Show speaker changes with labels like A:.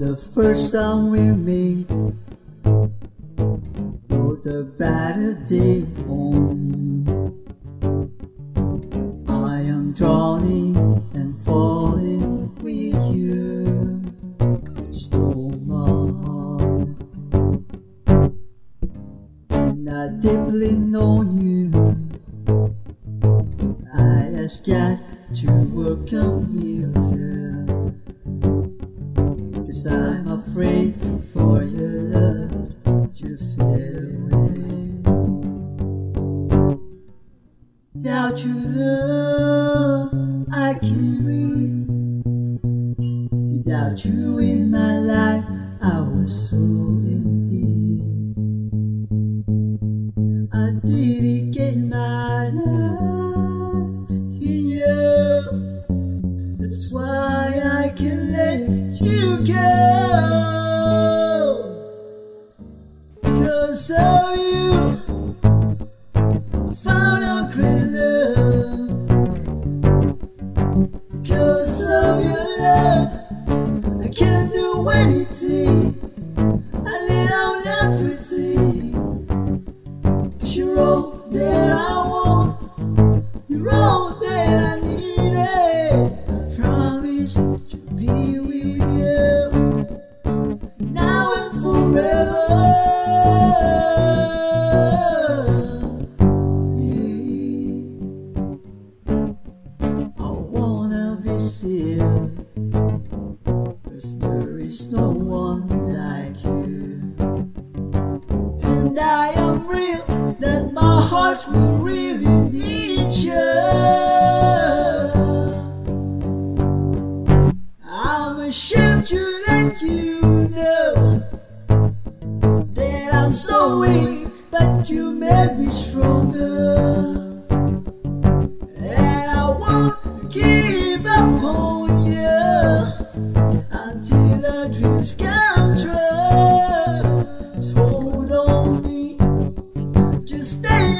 A: the first time we meet, brought a brighter day on me. I am drowning and falling with you. Stole my heart, and I deeply know you. I ask God to work on me, girl, 'cause I'm afraid for your love to fade away. Without your love, I can't breathe. Without you in my life, I was so empty. I dedicate my life in you. That's why I can't let you go. Because of you, I found a great love. Because of your love, I can't do anything. I laid out everything. 'Cause you're all that I want, you're all that I needed. I promise to be with you now and forever. Yeah. I wanna be still, 'cause there is no one like you. And I am real, that my heart will really need you. I'm ashamed to let you know that I'm so weak, but you made me stronger. And I won't give up on you until our dreams come true. So hold on me, just stay